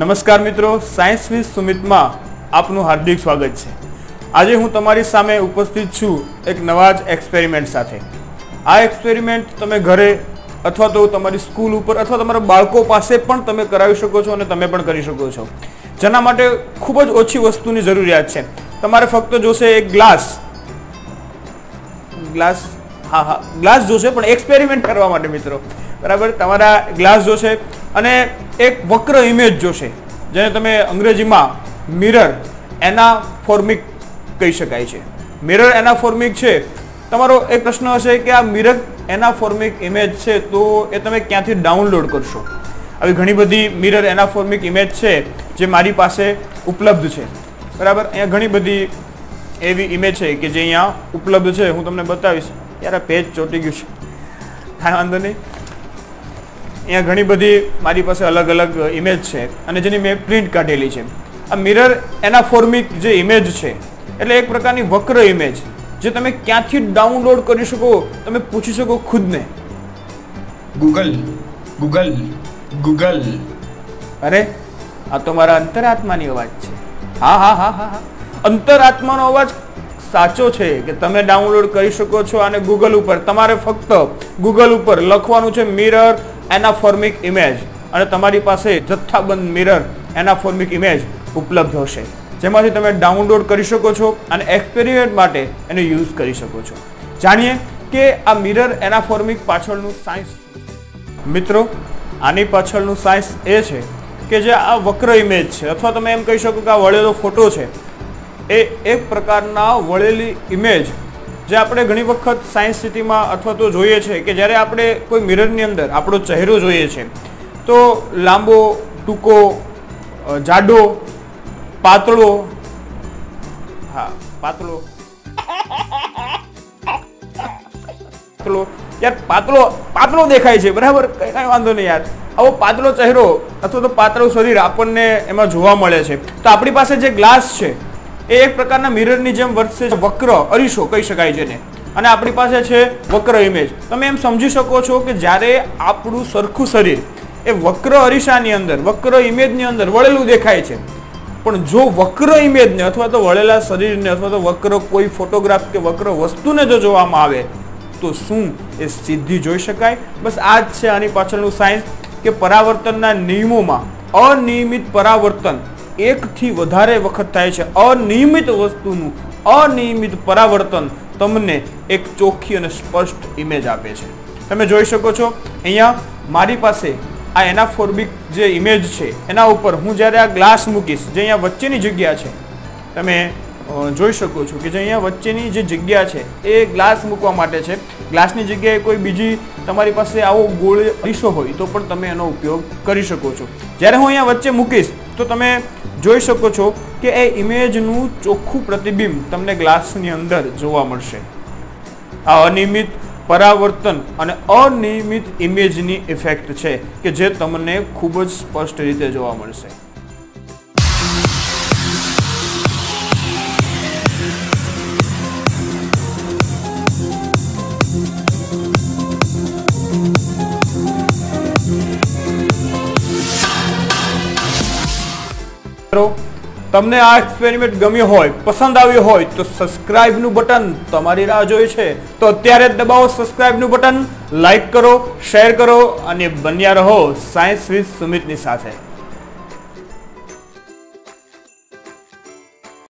નમસ્કાર મિત્રો, science with સુમિતમાં આપનું હાર્દિક સ્વાગત છે। આજે હું તમારી સામે ઉપસ્થિત છું એક નવા જ એક્સપેરિમેન્ટ સાથે। આ એક્સપેરિમેન્ટ તમે ઘરે અથવા તો તમારી સ્કૂલ ઉપર અથવા તમારા બાળકો પાસે પણ તમે કરાવી શકો છો અને તમે પણ કરી શકો છો। જેના માટે ખૂબ જ ઓછી વસ્તુની જરૂરિયાત છે। તમારે ફક્ત જોશે એક ગ્લાસ જોશે, પણ એક્સપેરિમેન્ટ કરવા માટે મિત્રો, બરાબર। તમારા ગ્લાસ જોશે અને એક વક્ર ઇમેજ જોશે, જેને તમે અંગ્રેજીમાં મિરર એનાફોર્મિક કહી શકાય છે। મિરર એનાફોર્મિક છે। તમારો એક પ્રશ્ન હશે કે આ મિરર એનાફોર્મિક ઇમેજ છે તો એ તમે ક્યાંથી ડાઉનલોડ કરશો? આવી ઘણી બધી મિરર એનાફોર્મિક ઇમેજ છે જે મારી પાસે ઉપલબ્ધ છે, બરાબર। અહીંયા ઘણી બધી એવી ઇમેજ છે કે જે અહીંયા ઉપલબ્ધ છે। હું તમને બતાવીશ। યાર આ પેજ ચોટી ગયું છે, હા વાંધો નહીં। અહીંયા ઘણી બધી મારી પાસે અલગ અલગ ઇમેજ છે અને જેની મેં પ્રિન્ટ કાઢેલી છે। આ મિરર એનાફોર્મિક જે ઇમેજ છે એટલે એક પ્રકારની વક્ર ઇમેજ જે તમે ક્યાંથી ડાઉનલોડ કરી શકો, તમે પૂછી શકો ખુદને, ગૂગલ। અરે આ તો મારા અંતરાત્માની અવાજ છે। હા, અંતરાત્માનો અવાજ સાચો છે કે તમે ડાઉનલોડ કરી શકો છો અને ગૂગલ ઉપર તમારે ફક્ત ગૂગલ ઉપર લખવાનું છે મિરર એનાફોર્મિક ઇમેજ અને તમારી પાસે જથ્થાબંધ મિરર એનાફોર્મિક ઇમેજ ઉપલબ્ધ હશે, જેમાંથી તમે ડાઉનલોડ કરી શકો છો અને એક્સપેરિમેન્ટ માટે એને યુઝ કરી શકો છો। જાણીએ કે આ મિરર એનાફોર્મિક પાછળનું સાયન્સ। મિત્રો, આની પાછળનું સાયન્સ એ છે કે જે આ વક્ર ઇમેજ છે અથવા તમે એમ કહી શકો કે આ વળેલો ફોટો છે, એ એક પ્રકારના વળેલી ઇમેજ જે આપણે ઘણી વખત સાયન્સ સિટીમાં અથવા તો જોઈએ છે કે જ્યારે આપણે કોઈ મિરરની અંદર આપણો ચહેરો જોઈએ છે તો લાંબો, ટૂંકો, જાડો, પાતળો, પાતળો દેખાય છે, બરાબર। કઈ વાંધો નહીં યાર, આવો પાતળો ચહેરો અથવા તો પાતળું શરીર આપણને એમાં જોવા મળે છે। તો આપણી પાસે જે ગ્લાસ છે એ એક પ્રકારના મિરરની જેમ વર્તે છે, વક્ર અરીસો કહી શકાય જેને, અને આપણી પાસે છે વક્ર ઇમેજ। તમે એમ સમજી શકો છો કે જ્યારે આપણું સરખું શરીર એ વક્ર અરીસાની અંદર, વક્ર ઇમેજની અંદર વળેલું દેખાય છે, પણ જો વક્ર ઇમેજને અથવા તો વળેલા શરીરને અથવા તો વક્ર કોઈ ફોટોગ્રાફ કે વક્ર વસ્તુને જો જોવામાં આવે તો શું એ સીધી જોઈ શકાય? બસ આ જ છે આની પાછળનું સાયન્સ કે પરાવર્તનના નિયમોમાં અનિયમિત પરાવર્તન એકથી વધારે વખત થાય છે। અનિયમિત વસ્તુનું અનિયમિત પરાવર્તન તમને એક ચોખ્ખી અને સ્પષ્ટ ઇમેજ આપે છે। તમે જોઈ શકો છો અહીંયા મારી પાસે આ એનાફોર્મિક જે ઇમેજ છે એના ઉપર હું જ્યારે આ ગ્લાસ મૂકીશ, જે અહીંયા વચ્ચેની જગ્યા છે, તમે જોઈ શકો છો કે જે અહીંયા વચ્ચેની જે જગ્યા છે એ ગ્લાસ મૂકવા માટે છે। ગ્લાસની જગ્યાએ કોઈ બીજી તમારી પાસે આવો ગોળ અરીસો હોય તો પણ તમે એનો ઉપયોગ કરી શકો છો। જ્યારે હું અહીંયા વચ્ચે મૂકીશ તો તમે જોઈ શકો છો કે એ ઇમેજનું ચોખ્ખું પ્રતિબિંબ તમને ગ્લાસની અંદર જોવા મળશે। આ અનિયમિત પરાવર્તન અને અનિયમિત ઇમેજની ઇફેક્ટ છે કે જે તમને ખૂબ જ સ્પષ્ટ રીતે જોવા મળશે। તમને આ એક્સપેરિમેન્ટ ગમ્યો હોય, પસંદ આવ્યો હોય તો સબસ્ક્રાઇબનું બટન તમારી રાહ જોઈ છે તો અત્યારે જ દબાવો સબસ્ક્રાઇબનું બટન, લાઈક કરો, શેર કરો અને બન્યા રહો સાયન્સ વિથ સુમિતની સાથે।